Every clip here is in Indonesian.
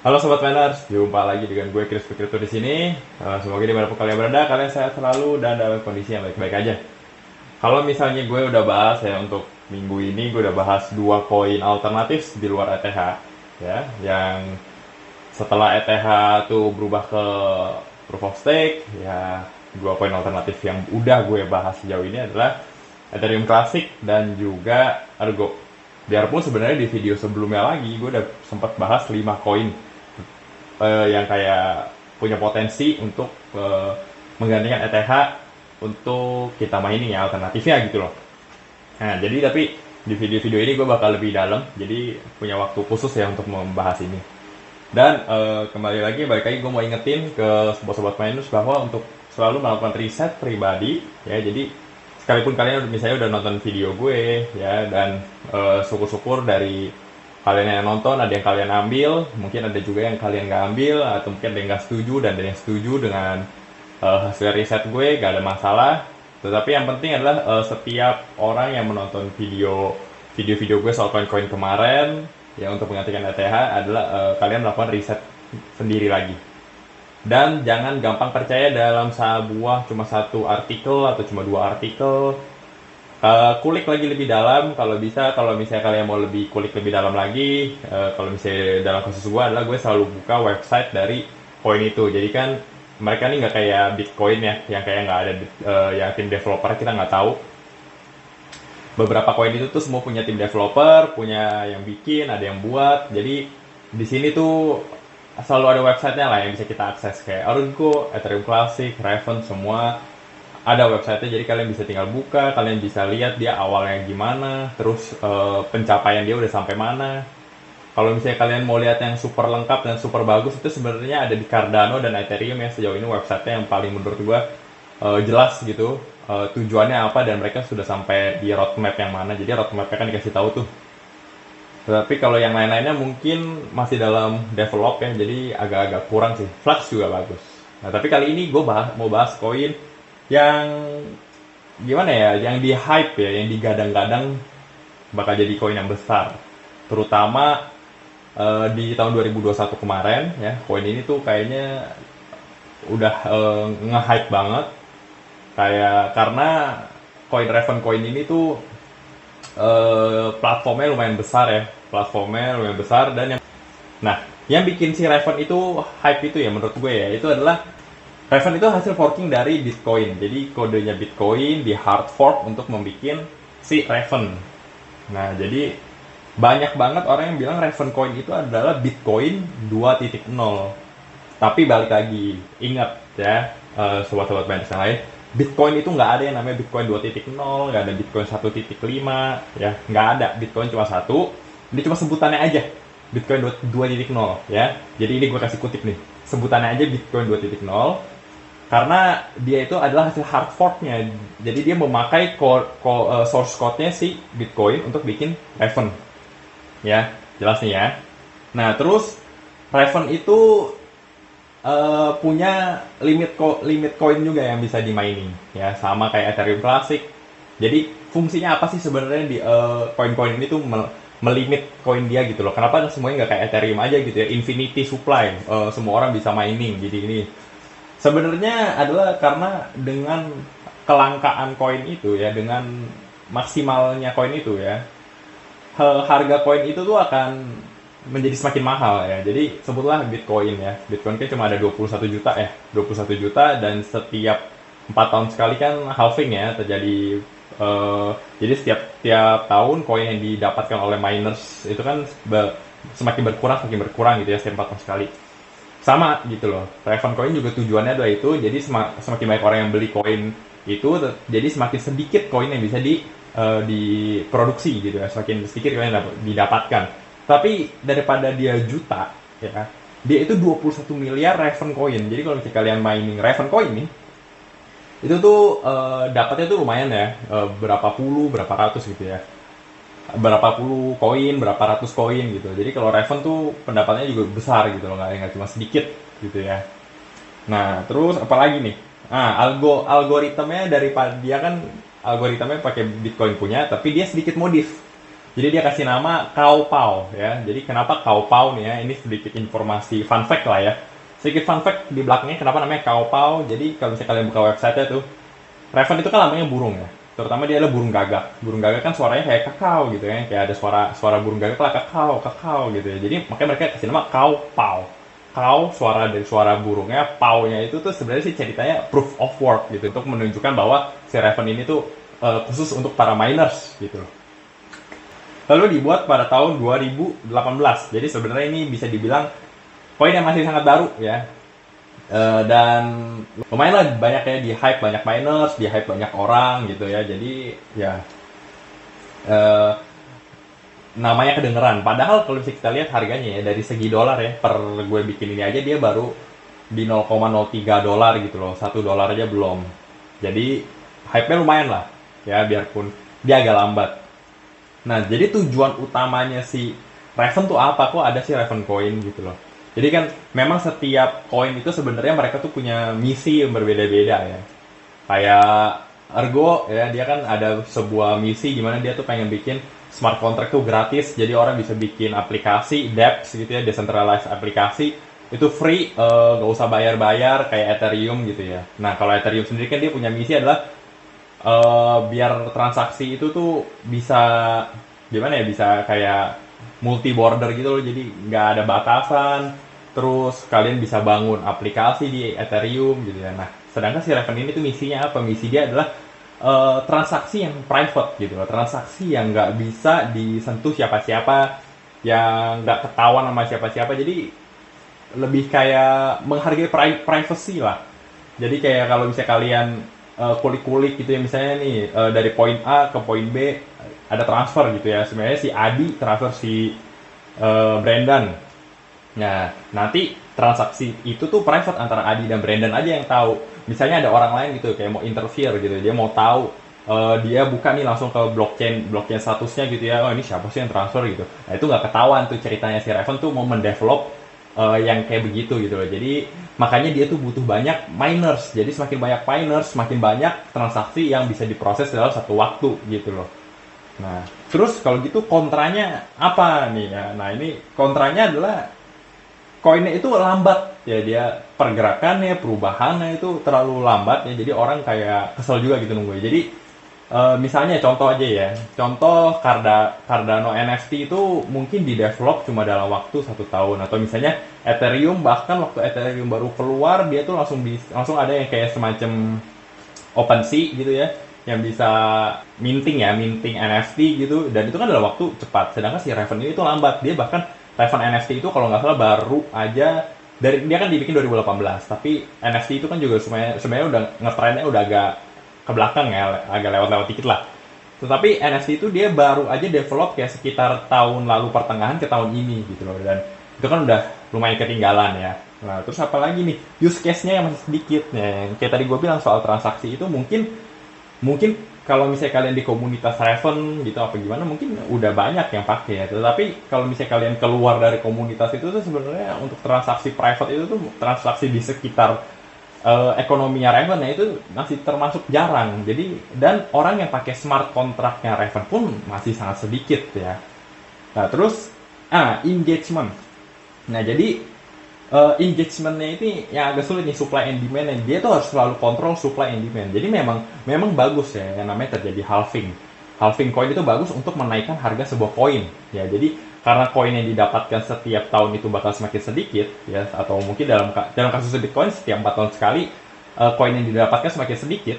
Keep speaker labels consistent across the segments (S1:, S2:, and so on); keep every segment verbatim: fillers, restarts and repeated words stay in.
S1: Halo Sobat Miners, jumpa lagi dengan gue Chris Crypto di sini. Eh, semoga dimanapun kalian berada, kalian sehat selalu dan dalam kondisi yang baik-baik aja. Kalau misalnya gue udah bahas ya untuk minggu ini, gue udah bahas dua koin alternatif di luar E T H, ya, yang setelah E T H tuh berubah ke Proof of Stake, ya dua koin alternatif yang udah gue bahas sejauh ini adalah Ethereum Classic dan juga Argo. Biarpun sebenarnya di video sebelumnya lagi gue udah sempat bahas lima koin eh, yang kayak punya potensi untuk eh, menggantikan E T H untuk kita mining ya, alternatifnya gitu loh. Nah, jadi tapi di video-video ini gue bakal lebih dalam, jadi punya waktu khusus ya untuk membahas ini. Dan eh, kembali lagi, balik lagi gue mau ingetin ke sobat-sobat miners bahwa untuk selalu melakukan riset pribadi ya, jadi sekalipun kalian misalnya udah nonton video gue ya, dan eh, syukur-syukur dari kalian yang nonton ada yang kalian ambil, mungkin ada juga yang kalian nggak ambil, atau mungkin ada yang nggak setuju dan ada yang setuju dengan uh, hasil riset gue, gak ada masalah. Tetapi yang penting adalah uh, setiap orang yang menonton video video-video gue soal koin-koin kemarin ya untuk menggantikan E T H adalah uh, kalian melakukan riset sendiri lagi. Dan jangan gampang percaya dalam sebuah cuma satu artikel atau cuma dua artikel. Uh, kulik lagi lebih dalam kalau bisa. Kalau misalnya kalian mau lebih kulik lebih dalam lagi, uh, kalau misalnya dalam kasus gue adalah gue selalu buka website dari koin itu. Jadi kan mereka nih nggak kayak Bitcoin ya, yang kayak nggak ada uh, yang tim developer, kita nggak tahu. Beberapa koin itu tuh semua punya tim developer, punya yang bikin, ada yang buat. Jadi di sini tuh selalu ada websitenya lah yang bisa kita akses, kayak Argo, Ethereum Classic, Raven, semua ada websitenya. Jadi kalian bisa tinggal buka, kalian bisa lihat dia awalnya gimana, terus uh, pencapaian dia udah sampai mana. Kalau misalnya kalian mau lihat yang super lengkap dan super bagus, itu sebenarnya ada di Cardano dan Ethereum ya, sejauh ini websitenya yang paling menurut gua uh, jelas gitu, uh, tujuannya apa dan mereka sudah sampai di roadmap yang mana. Jadi roadmapnya kan dikasih tahu tuh. Tapi kalau yang lain-lainnya mungkin masih dalam develop ya, jadi agak-agak kurang sih. Flux juga bagus. Nah, tapi kali ini gue bahas, mau bahas koin yang gimana ya, yang di hype ya, yang digadang-gadang bakal jadi koin yang besar. Terutama uh, di tahun dua ribu dua puluh satu kemarin ya, koin ini tuh kayaknya udah uh, nge-hype banget. Kayak karena koin Raven Coin ini tuh uh, platformnya lumayan besar ya, platformnya lumayan besar dan yang nah yang bikin si Raven itu hype itu ya menurut gue ya, itu adalah Raven itu hasil forking dari Bitcoin. Jadi kodenya Bitcoin di hard fork untuk membuat si Raven. Nah, jadi banyak banget orang yang bilang Raven Coin itu adalah Bitcoin dua titik nol. Tapi balik lagi, ingat ya, uh, sobat-sobat miners yang lain, Bitcoin itu nggak ada yang namanya Bitcoin dua titik nol, nggak ada Bitcoin satu titik lima, ya, nggak ada. Bitcoin cuma satu, ini cuma sebutannya aja, Bitcoin dua titik nol, ya. Jadi ini gue kasih kutip nih, sebutannya aja Bitcoin dua titik nol, karena dia itu adalah hasil hard fork-nya. Jadi dia memakai core, core, uh, source code-nya si Bitcoin untuk bikin Raven, ya, jelas nih ya. Nah, terus Raven itu Uh, punya limit ko limit koin juga yang bisa di mining ya, sama kayak Ethereum Classic. Jadi fungsinya apa sih sebenarnya di koin-koin uh, ini tuh mel melimit koin dia gitu loh. Kenapa semuanya nggak kayak Ethereum aja gitu ya, infinity supply, uh, semua orang bisa mining. Jadi ini sebenarnya adalah karena dengan kelangkaan koin itu ya, dengan maksimalnya koin itu ya, harga koin itu tuh akan menjadi semakin mahal ya. Jadi sebutlah Bitcoin ya. Bitcoin kan cuma ada dua puluh satu juta ya. dua puluh satu juta dan setiap empat tahun sekali kan halving ya terjadi. Uh, jadi setiap tiap tahun koin yang didapatkan oleh miners itu kan be, semakin berkurang semakin berkurang gitu ya, setiap empat tahun sekali. Sama gitu loh. Raven Coin juga tujuannya adalah itu. Jadi semak, semakin banyak orang yang beli koin itu, jadi semakin sedikit koin yang bisa di uh, diproduksi gitu ya. Semakin sedikit koin yang didapatkan. Tapi daripada dia juta, ya, dia itu dua puluh satu miliar Raven Coin. Jadi kalau misalnya kalian mining Raven Coin nih, itu tuh uh, dapatnya tuh lumayan ya, uh, berapa puluh, berapa ratus gitu ya. Berapa puluh koin, berapa ratus koin gitu. Jadi kalau Raven tuh pendapatnya juga besar gitu loh, nggak cuma sedikit gitu ya. Nah, terus apalagi nih? Nah, algo algoritmanya daripada dia kan algoritmanya pakai Bitcoin punya, tapi dia sedikit modif. Jadi dia kasih nama Cow Pao ya. Jadi kenapa Cow Pao nih ya? Ini sedikit informasi fun fact lah ya. Sedikit fun fact di belakangnya kenapa namanya Cow Pao. Jadi kalau misalnya kalian buka website-nya tuh, Raven itu kan namanya burung ya. Terutama dia adalah burung gagak. Burung gagak kan suaranya kayak kakao gitu ya. Kayak ada suara suara burung gagak lah, kakao, kakao gitu ya. Jadi makanya mereka kasih nama Cow Pao. Cow suara dari suara burungnya, pau-nya itu tuh sebenarnya sih ceritanya proof of work gitu, untuk menunjukkan bahwa si Raven ini tuh uh, khusus untuk para miners gitu. Lalu dibuat pada tahun dua ribu delapan belas. Jadi sebenarnya ini bisa dibilang koin yang masih sangat baru ya. Uh, dan lumayan lah banyak ya, di hype banyak miners, di hype banyak orang gitu ya. Jadi ya uh, namanya kedengeran. Padahal kalau kita lihat harganya ya dari segi dolar ya, per gue bikin ini aja dia baru di nol koma nol tiga dolar gitu loh. Satu dolar aja belum. Jadi hype-nya lumayan lah ya, biarpun dia agak lambat. Nah, jadi tujuan utamanya si Raven tuh apa? Kok ada sih Raven Coin gitu loh. Jadi kan memang setiap koin itu sebenarnya mereka tuh punya misi yang berbeda-beda ya. Kayak Argo ya, dia kan ada sebuah misi gimana dia tuh pengen bikin smart contract tuh gratis, jadi orang bisa bikin aplikasi dApps gitu ya, decentralized aplikasi itu free, uh, gak usah bayar-bayar kayak Ethereum gitu ya. Nah kalau Ethereum sendiri kan dia punya misi adalah uh, biar transaksi itu tuh bisa gimana ya, bisa kayak multi border gitu loh, jadi nggak ada batasan. Terus kalian bisa bangun aplikasi di Ethereum gitu ya. Nah sedangkan si Raven ini tuh misinya apa? Misi dia adalah Uh, transaksi yang private gitu loh, transaksi yang nggak bisa disentuh siapa-siapa, yang nggak ketahuan sama siapa-siapa, jadi lebih kayak menghargai pri privacy lah. Jadi kayak kalau misalnya kalian uh, kulik-kulik gitu ya, misalnya nih uh, dari poin A ke poin B ada transfer gitu ya, sebenarnya si Adi transfer si uh, Brandon. Nah nanti transaksi itu tuh private antara Adi dan Brandon aja yang tahu. Misalnya ada orang lain gitu kayak mau interfere gitu, dia mau tahu, uh, dia buka nih langsung ke blockchain blockchain statusnya gitu ya, oh ini siapa sih yang transfer gitu. Nah itu nggak ketahuan tuh ceritanya si Raven tuh mau mendevelop uh, yang kayak begitu gitu loh. Jadi makanya dia tuh butuh banyak miners. Jadi semakin banyak miners, semakin banyak transaksi yang bisa diproses dalam satu waktu gitu loh. Nah terus kalau gitu kontranya apa nih ya? Nah ini kontranya adalah koinnya itu lambat ya, dia pergerakannya, perubahannya itu terlalu lambat ya, jadi orang kayak kesel juga gitu nunggu. Jadi uh, misalnya contoh aja ya, contoh Carda, Cardano N F T itu mungkin di develop cuma dalam waktu satu tahun, atau misalnya Ethereum, bahkan waktu Ethereum baru keluar dia tuh langsung di, langsung ada yang kayak semacam OpenSea gitu ya, yang bisa minting ya, minting N F T gitu, dan itu kan dalam waktu cepat. Sedangkan si Raven ini itu lambat, dia bahkan Raven N F T itu kalau nggak salah baru aja dari, dia kan dibikin dua ribu delapan belas, tapi N F T itu kan juga sebenarnya sebenarnya udah ngetrennya udah agak ke belakang ya, agak lewat-lewat dikit lah. Tetapi N F T itu dia baru aja develop kayak sekitar tahun lalu pertengahan ke tahun ini gitu loh, dan itu kan udah lumayan ketinggalan ya. Nah terus apa lagi nih, use case-nya yang masih sedikit ya, yang kayak tadi gue bilang soal transaksi itu mungkin mungkin kalau misalnya kalian di komunitas Raven gitu apa gimana mungkin udah banyak yang pakai ya. Tetapi kalau misalnya kalian keluar dari komunitas itu tuh sebenarnya untuk transaksi private itu tuh transaksi di sekitar uh, ekonominya Raven ya itu masih termasuk jarang. Jadi dan orang yang pakai smart contract-nya Raven pun masih sangat sedikit ya. Nah terus ah engagement. Nah jadi Uh, engagement-nya ini yang agak sulit nih, supply and demand, and dia tuh harus selalu kontrol supply and demand. Jadi memang memang bagus ya yang namanya terjadi halving. Halving coin itu bagus untuk menaikkan harga sebuah koin ya. Jadi karena koin yang didapatkan setiap tahun itu bakal semakin sedikit ya, atau mungkin dalam dalam kasus Bitcoin setiap empat tahun sekali uh, koin yang didapatkan semakin sedikit,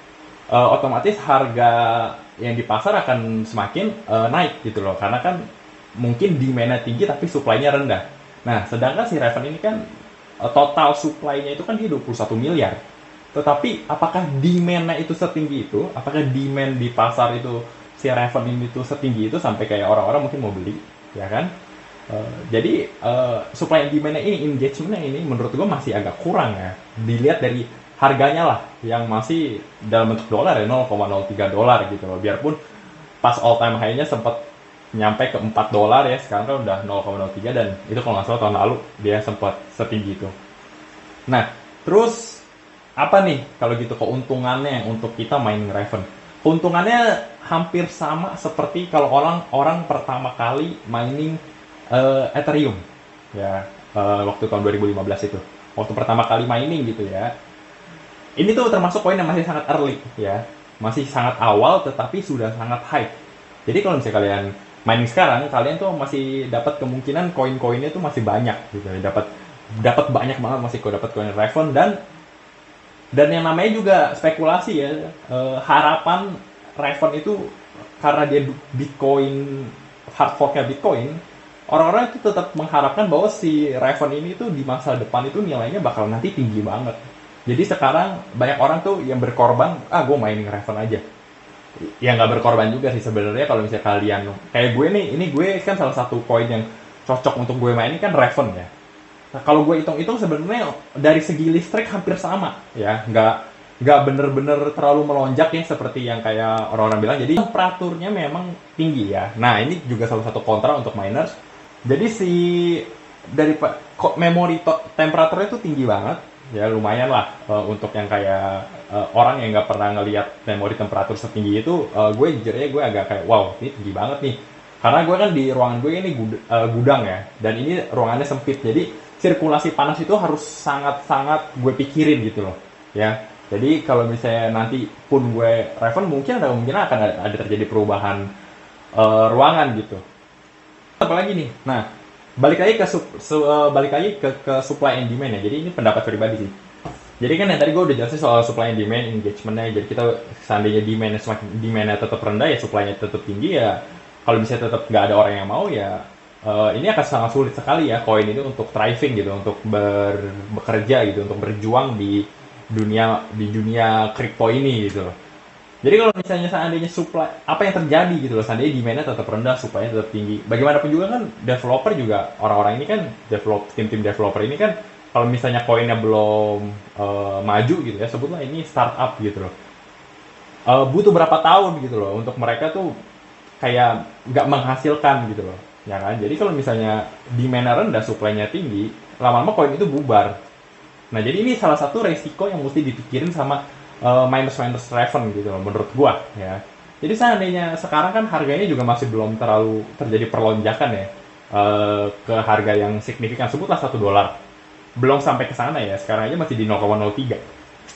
S1: uh, otomatis harga yang di pasar akan semakin uh, naik gitu loh. Karena kan mungkin demand-nya tinggi tapi supply-nya rendah. Nah, sedangkan si Raven ini kan total supply-nya itu kan dia dua puluh satu miliar. Tetapi apakah demand-nya itu setinggi itu? Apakah demand di pasar itu si Raven ini tuh setinggi itu sampai kayak orang-orang mungkin mau beli, ya kan? Uh, jadi uh, supply and demand-nya ini, engagement-nya ini menurut gue masih agak kurang ya. Dilihat dari harganya lah yang masih dalam bentuk dolar ya, nol koma nol tiga dolar gitu loh. Biarpun pas all time high-nya sempat nyampe ke empat dolar ya, sekarang kan udah nol koma nol tiga, dan itu kalau nggak salah tahun lalu dia sempat setinggi itu. Nah, terus apa nih kalau gitu keuntungannya untuk kita main Raven? keuntungannya hampir sama seperti kalau orang orang pertama kali mining uh, Ethereum ya, uh, waktu tahun dua ribu lima belas itu, waktu pertama kali mining gitu ya. Ini tuh termasuk koin yang masih sangat early ya, masih sangat awal tetapi sudah sangat high. Jadi kalau misalnya kalian mining sekarang, kalian tuh masih dapat kemungkinan koin-koinnya tuh masih banyak gitu, dapat dapat banyak banget masih kok dapat koin Raven. dan dan yang namanya juga spekulasi ya, eh, harapan Raven itu karena dia Bitcoin, hard forknya Bitcoin, orang-orang itu tetap mengharapkan bahwa si Raven ini tuh di masa depan itu nilainya bakal nanti tinggi banget. Jadi sekarang banyak orang tuh yang berkorban, ah gue mining Raven aja. Ya nggak berkorban juga sih sebenarnya. Kalau misalnya kalian kayak gue nih, ini gue kan salah satu koin yang cocok untuk gue main ini kan Raven ya. Nah, kalau gue hitung-hitung sebenarnya dari segi listrik hampir sama ya, nggak nggak bener-bener terlalu melonjak ya seperti yang kayak orang-orang bilang. Jadi temperaturnya memang tinggi ya. Nah ini juga salah satu kontra untuk miners. Jadi si dari kok memori temperaturnya itu tinggi banget ya, lumayan lah uh, untuk yang kayak uh, orang yang nggak pernah ngelihat memori temperatur setinggi itu. uh, gue jujur aja gue agak kayak wow ini tinggi banget nih, karena gue kan di ruangan gue ini gud uh, gudang ya, dan ini ruangannya sempit, jadi sirkulasi panas itu harus sangat-sangat gue pikirin gitu loh ya. Jadi kalau misalnya nanti pun gue Raven, mungkin ada kemungkinan akan ada, ada terjadi perubahan uh, ruangan gitu. Apalagi nih, nah balik lagi ke sup, su, uh, balik lagi ke, ke supply and demand ya. Jadi ini pendapat pribadi sih. Jadi kan yang tadi gue udah jelasin soal supply and demand, engagementnya. Jadi kita seandainya demandnya semakin demandnya tetap rendah ya, supply-nya tetap tinggi ya. Kalau misalnya tetap nggak ada orang yang mau ya, uh, ini akan sangat sulit sekali ya koin itu untuk thriving gitu, untuk ber, bekerja gitu, untuk berjuang di dunia di dunia kripto ini gitu loh. Jadi kalau misalnya seandainya supply, apa yang terjadi gitu loh, seandainya demand-nya tetap rendah, supply-nya tetap tinggi. Bagaimanapun juga kan developer juga, orang-orang ini kan, develop, tim-tim developer ini kan, kalau misalnya koinnya belum uh, maju gitu ya, sebutlah ini startup gitu loh. Uh, butuh berapa tahun gitu loh, untuk mereka tuh kayak nggak menghasilkan gitu loh. Ya kan? Jadi kalau misalnya demand-nya rendah, supply-nya tinggi, lama-lama koin itu bubar. Nah jadi ini salah satu resiko yang mesti dipikirin sama Uh, miners-miners Raven gitu loh, menurut gua ya. Jadi seandainya sekarang kan harganya juga masih belum terlalu terjadi perlonjakan ya, uh, ke harga yang signifikan, sebutlah satu dolar. Belum sampai ke sana ya, sekarang aja masih di nol koma nol tiga.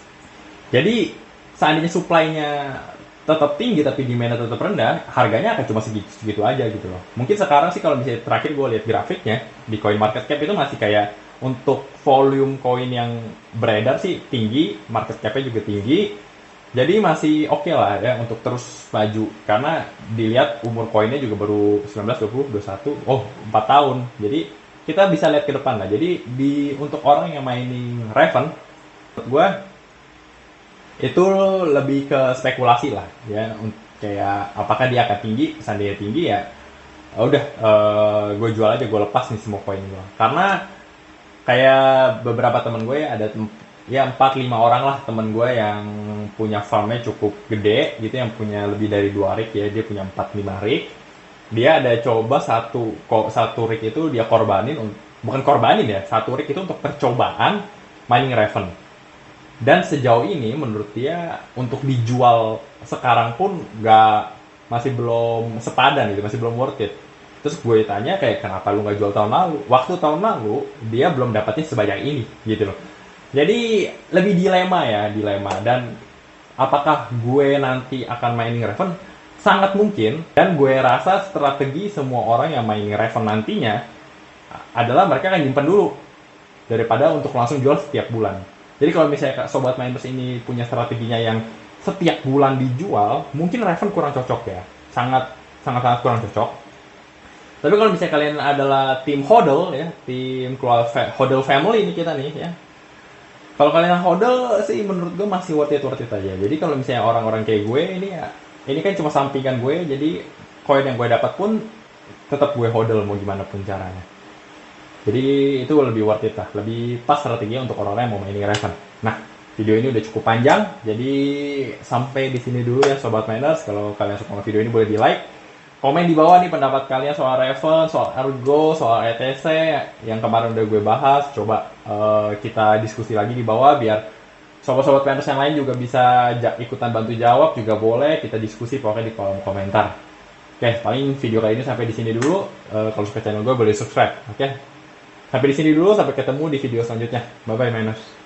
S1: Jadi seandainya supply-nya tetap tinggi tapi demand-nya tetap rendah, harganya akan cuma segitu-segitu aja gitu loh. Mungkin sekarang sih kalau misalnya terakhir gue lihat grafiknya di coin market cap itu masih kayak untuk volume koin yang beredar sih tinggi, market cap-nya juga tinggi. Jadi masih oke okay lah ya untuk terus maju, karena dilihat umur koinnya juga baru sembilan belas, dua puluh, dua puluh satu, oh empat tahun. Jadi kita bisa lihat ke depan lah. Jadi di untuk orang yang mining Raven, menurut gue itu lebih ke spekulasi lah ya, kayak apakah dia akan tinggi. Seandainya tinggi ya udah, uh, gue jual aja, gue lepas nih semua koin gue. Karena kayak beberapa temen gue ada ya empat lima orang lah temen gue yang punya farmnya cukup gede gitu, yang punya lebih dari dua rig ya, dia punya empat lima rig. Dia ada coba satu kok satu rig itu dia korbanin, bukan korbanin ya, satu rig itu untuk percobaan mining Raven. Dan sejauh ini menurut dia untuk dijual sekarang pun nggak, masih belum sepadan gitu, masih belum worth it. Terus gue tanya kayak kenapa lu nggak jual tahun lalu? Waktu tahun lalu dia belum dapatnya sebanyak ini gitu loh. Jadi lebih dilema ya, dilema. Dan apakah gue nanti akan mining Raven? Sangat mungkin. Dan gue rasa strategi semua orang yang mining Raven nantinya adalah mereka akan nyimpen dulu daripada untuk langsung jual setiap bulan. Jadi kalau misalnya sobat miners ini punya strateginya yang setiap bulan dijual, mungkin Raven kurang cocok ya. Sangat sangat sangat kurang cocok. Tapi kalau misalnya kalian adalah tim hodl ya, tim keluarga hodl family ini kita nih ya. Kalau kalian hodl sih menurut gue masih worth it worth it aja. Jadi kalau misalnya orang-orang kayak gue ini ya, ini kan cuma sampingan gue, jadi koin yang gue dapat pun tetap gue hodl mau gimana pun caranya. Jadi itu lebih worth it lah, lebih pas strateginya untuk orang-orang yang mau mining Raven. Nah, video ini udah cukup panjang, jadi sampai di sini dulu ya sobat miners. Kalau kalian suka video ini boleh di like. Komen di bawah nih pendapat kalian soal Raven, soal Argo, soal E T C yang kemarin udah gue bahas. Coba uh, kita diskusi lagi di bawah biar sobat-sobat Planners yang lain juga bisa ja- ikutan bantu jawab juga boleh, kita diskusi pokoknya di kolom komentar. Oke, paling video kali ini sampai di sini dulu. Eh, kalau suka channel gue boleh subscribe. Oke, sampai di sini dulu, sampai ketemu di video selanjutnya. Bye bye Miners.